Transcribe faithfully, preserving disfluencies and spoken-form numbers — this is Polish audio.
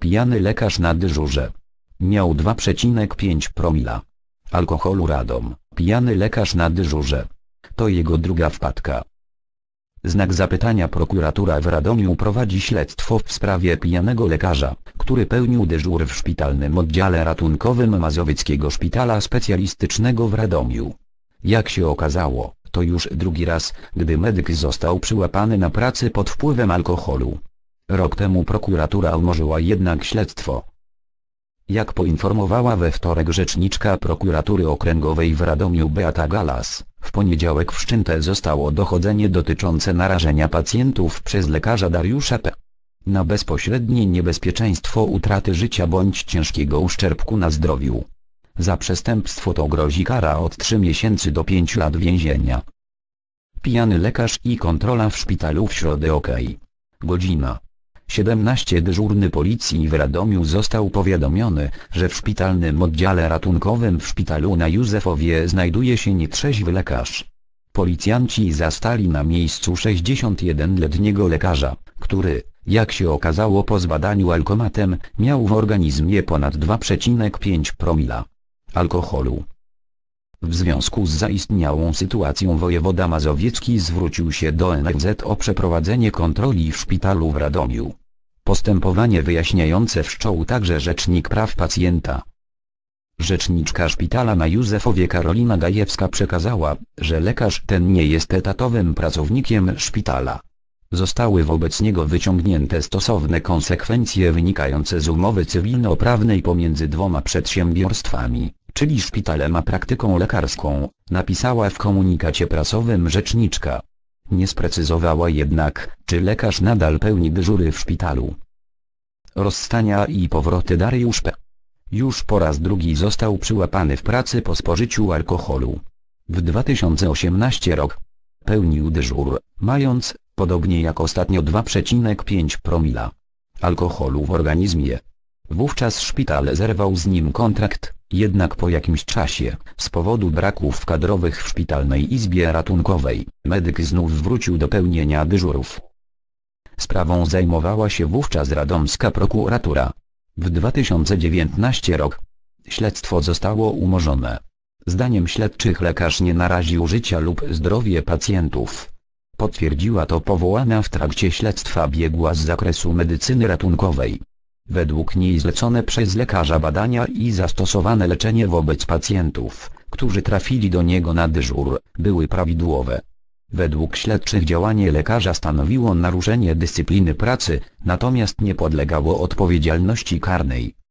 Pijany lekarz na dyżurze. Miał dwa przecinek pięć promila alkoholu. Radom. Pijany lekarz na dyżurze. To jego druga wpadka. Znak zapytania. Prokuratura w Radomiu prowadzi śledztwo w sprawie pijanego lekarza, który pełnił dyżur w szpitalnym oddziale ratunkowym Mazowieckiego Szpitala Specjalistycznego w Radomiu. Jak się okazało, to już drugi raz, gdy medyk został przyłapany na pracy pod wpływem alkoholu. Rok temu prokuratura umorzyła jednak śledztwo. Jak poinformowała we wtorek rzeczniczka prokuratury okręgowej w Radomiu Beata Galas, w poniedziałek wszczęte zostało dochodzenie dotyczące narażenia pacjentów przez lekarza Dariusza P. na bezpośrednie niebezpieczeństwo utraty życia bądź ciężkiego uszczerbku na zdrowiu. Za przestępstwo to grozi kara od trzech miesięcy do pięciu lat więzienia. Pijany lekarz i kontrola w szpitalu w środę. OK. Godzina siedemnaście. Dyżurny policji w Radomiu został powiadomiony, że w szpitalnym oddziale ratunkowym w szpitalu na Józefowie znajduje się nietrzeźwy lekarz. Policjanci zastali na miejscu sześćdziesięciojednoletniego lekarza, który, jak się okazało po zbadaniu alkomatem, miał w organizmie ponad dwa przecinek pięć promila alkoholu. W związku z zaistniałą sytuacją wojewoda mazowiecki zwrócił się do N F Z o przeprowadzenie kontroli w szpitalu w Radomiu. Postępowanie wyjaśniające wszczął także rzecznik praw pacjenta. Rzeczniczka szpitala na Józefowie Karolina Gajewska przekazała, że lekarz ten nie jest etatowym pracownikiem szpitala. Zostały wobec niego wyciągnięte stosowne konsekwencje wynikające z umowy cywilnoprawnej pomiędzy dwoma przedsiębiorstwami, czyli szpitalem a praktyką lekarską, napisała w komunikacie prasowym rzeczniczka. Nie sprecyzowała jednak, czy lekarz nadal pełni dyżury w szpitalu. Rozstania i powroty. Dariusz P. już po raz drugi został przyłapany w pracy po spożyciu alkoholu. W dwa tysiące osiemnastym rok pełnił dyżur, mając, podobnie jak ostatnio, dwa przecinek pięć promila alkoholu w organizmie. Wówczas szpital zerwał z nim kontrakt, jednak po jakimś czasie, z powodu braków kadrowych w szpitalnej izbie ratunkowej, medyk znów wrócił do pełnienia dyżurów. Sprawą zajmowała się wówczas radomska prokuratura. W dwa tysiące dziewiętnastym rok śledztwo zostało umorzone. Zdaniem śledczych lekarz nie naraził życia lub zdrowie pacjentów. Potwierdziła to powołana w trakcie śledztwa biegła z zakresu medycyny ratunkowej. Według niej zlecone przez lekarza badania i zastosowane leczenie wobec pacjentów, którzy trafili do niego na dyżur, były prawidłowe. Według śledczych działanie lekarza stanowiło naruszenie dyscypliny pracy, natomiast nie podlegało odpowiedzialności karnej.